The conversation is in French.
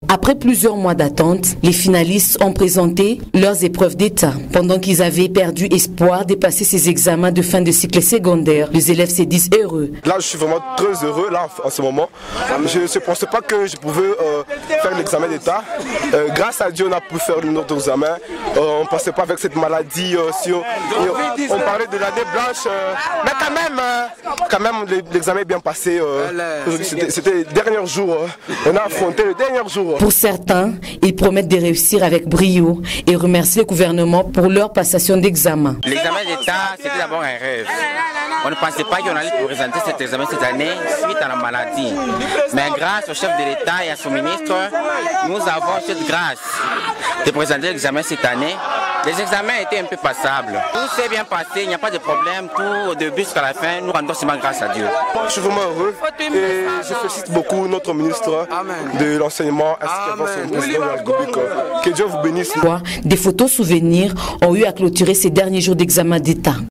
Après plusieurs mois d'attente, les finalistes ont présenté leurs épreuves d'État. Pendant qu'ils avaient perdu espoir de passer ces examens de fin de cycle secondaire, les élèves se disent heureux. Là, je suis vraiment très heureux là, en ce moment. Je ne pensais pas que je pouvais faire l'examen d'État. Grâce à Dieu, on a pu faire notre examen. On ne pensait pas avec cette maladie. On parlait de l'année blanche. Mais quand même l'examen est bien passé. C'était le dernier jour. On a affronté le dernier jour. Pour certains, ils promettent de réussir avec brio et remercient le gouvernement pour leur passation d'examen. L'examen d'État, c'était d'abord un rêve. On ne pensait pas qu'on allait présenter cet examen cette année suite à la maladie. Mais grâce au chef de l'État et à son ministre, nous avons cette grâce de présenter l'examen cette année. Les examens étaient un peu passables. Tout s'est bien passé, il n'y a pas de problème. Tout au début jusqu'à la fin, nous rendons seulement grâce à Dieu. Je suis vraiment heureux et je félicite beaucoup notre ministre de l'enseignement ainsi que son président de la République. Que Dieu vous bénisse. Des photos souvenirs ont eu à clôturer ces derniers jours d'examen d'État.